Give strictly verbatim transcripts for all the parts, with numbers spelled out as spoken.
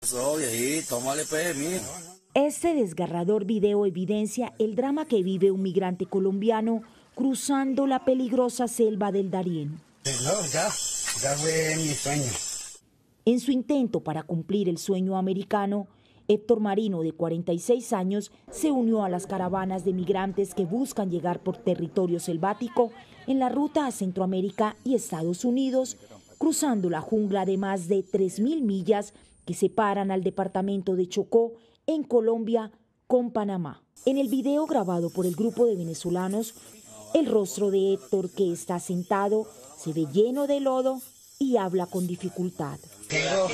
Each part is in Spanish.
Eso, viejito, tómale pues, mijo. Este desgarrador video evidencia el drama que vive un migrante colombiano cruzando la peligrosa selva del Darién. No, ya, ya fue mi sueño. En su intento para cumplir el sueño americano, Héctor Marino, de cuarenta y seis años, se unió a las caravanas de migrantes que buscan llegar por territorio selvático en la ruta a Centroamérica y Estados Unidos, cruzando la jungla de más de tres mil millas que separan al departamento de Chocó, en Colombia, con Panamá. En el video grabado por el grupo de venezolanos, el rostro de Héctor, que está sentado, se ve lleno de lodo y habla con dificultad. Tengo,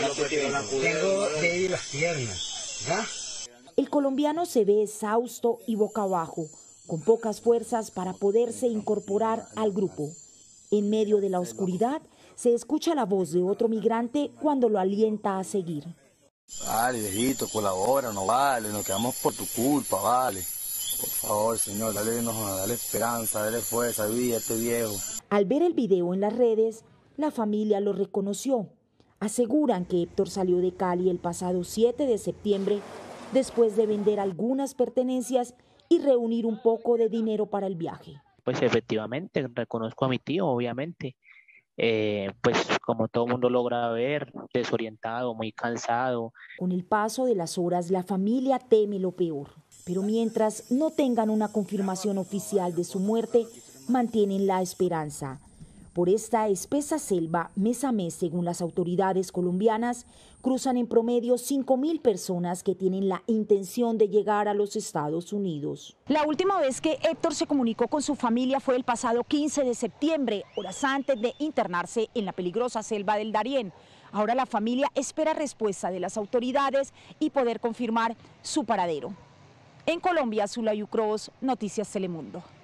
tengo débil las piernas, ¿ya? El colombiano se ve exhausto y boca abajo, con pocas fuerzas para poderse incorporar al grupo. En medio de la oscuridad, se escucha la voz de otro migrante cuando lo alienta a seguir. Vale, viejito, colabora, no vale, nos quedamos por tu culpa, vale. Por favor, señor, dale, no, dale esperanza, dale fuerza, vida a este viejo. Al ver el video en las redes, la familia lo reconoció. Aseguran que Héctor salió de Cali el pasado siete de septiembre después de vender algunas pertenencias y reunir un poco de dinero para el viaje. Pues efectivamente, reconozco a mi tío, obviamente. Eh, pues como todo mundo logra ver, desorientado, muy cansado. Con el paso de las horas, la familia teme lo peor. Pero mientras no tengan una confirmación oficial de su muerte, mantienen la esperanza. Por esta espesa selva, mes a mes, según las autoridades colombianas, cruzan en promedio cinco mil personas que tienen la intención de llegar a los Estados Unidos. La última vez que Héctor se comunicó con su familia fue el pasado quince de septiembre, horas antes de internarse en la peligrosa selva del Darién. Ahora la familia espera respuesta de las autoridades y poder confirmar su paradero. En Colombia, Zulay Ucros, Noticias Telemundo.